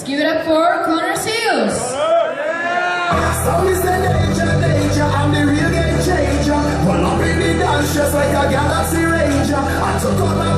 give it up for Connor Seals. So is the danger, I'm the real game changer. Pull up in the dance just like a Galaxy Ranger. I took all my